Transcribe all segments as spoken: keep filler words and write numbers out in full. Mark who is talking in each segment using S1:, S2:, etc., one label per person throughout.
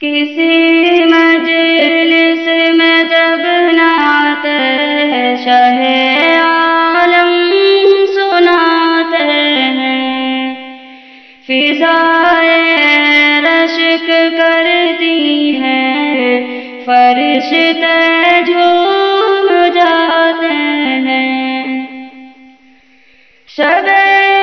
S1: کسی مجلس میں جب نعت شاہ عالم سناتے ہیں، فضائے رشک کرتی ہیں، فرشتے جھوم جاتے ہیں۔ شب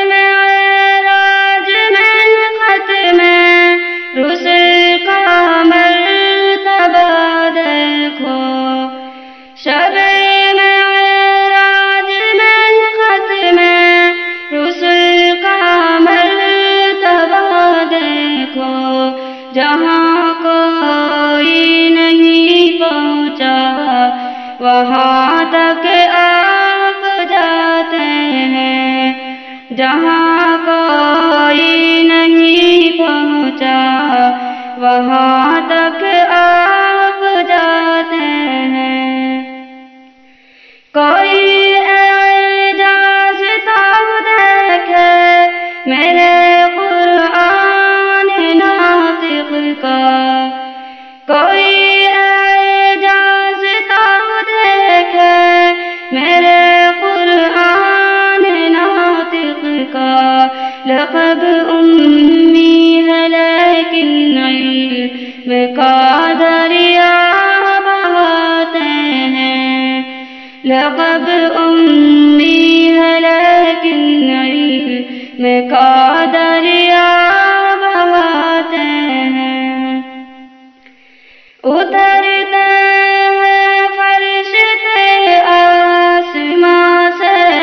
S1: معراج میں ختم رسل کا مرتبہ دیکھو، شب معراج میں ختم رسل کا مرتبہ دیکھو، جہاں کوئی نہیں پہنچا وہاں تک آپ جاتے ہیں، جہاں کوئی نہیں پہنچا وہاں تک آپ جاتے ہیں۔ کوئی اعجاز تو دیکھے میرے قرآن ناطق کا، کوئی اعجاز تو دیکھے میرے قرآن ناطق کا۔ لقب امی ہے لیکن علم کا دریا بہاتے ہیں، لقب امی ہے لیکن علم کا دریا بہاتے ہیں۔ اترتے ہیں فرشتے آسماں سے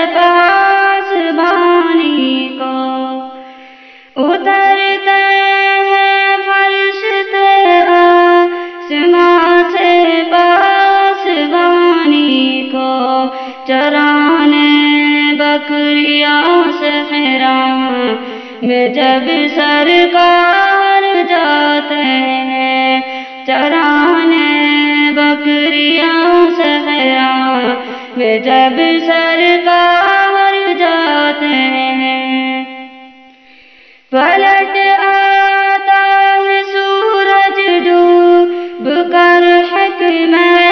S1: پاسبانی کو، اترتے ہیں فرشتے آسماں سے پاسبانی کو، چرانے بکریاں صحرا میں جب سرکار جاتے ہیں، چرانے بکریاں صحرا میں جب سرکار جاتے ہیں۔ پلٹ آتا ہے سورج ڈوب کر حکم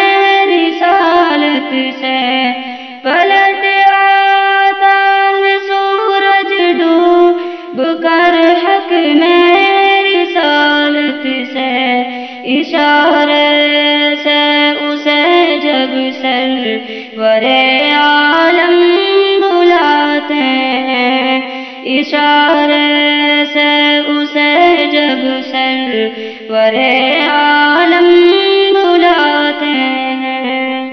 S1: رسالت سے، پلٹ آتا ہے سورج ڈوب کر حکم رسالت سے، اشارے سے اسے جب سرور عالم بلاتے ہیں، اشارے سے اسے جب سرور عالم بلاتے ہیں۔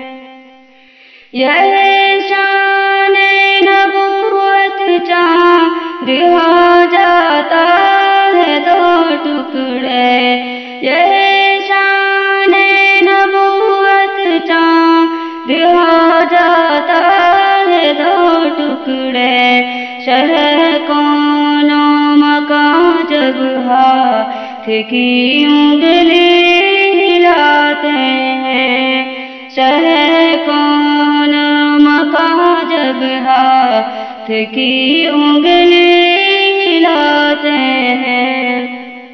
S1: یہ شان نبوت چاند ہو جاتا ہے دو ٹکڑے، یہ شان نبوت چاند ہو جاتا ہے دو ٹکڑے، شرح کون و مکان جب ہاتھ کی انگلی ہلاتے ہیں، شرح کون و مکان جب ہاتھ کی انگلی ہلاتے ہیں۔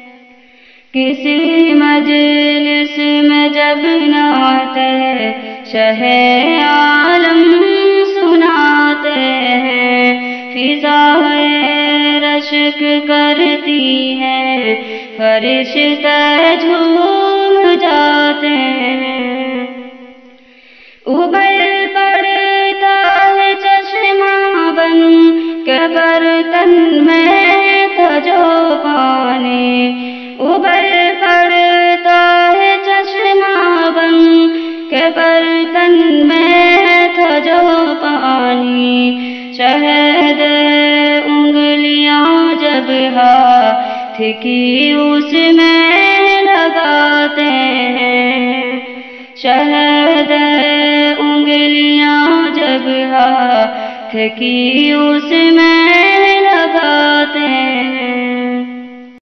S1: کسی مجلس میں جب نعت شاہ عالم سناتے ہیں، فضائے رشک کرتی ہیں، فرشتے جھوم جاتے ہیں۔ ابل پڑتا ہے چشمہ بن کے برتن میں تھا جو پانی، ابل پڑتا ہے چشمہ بن کے برتن میں تھا جو پانی، شہد انگلیاں جب ہاتھ کی اس میں لگاتے ہیں، شہد انگلیاں جب ہاتھ کی اس میں لگاتے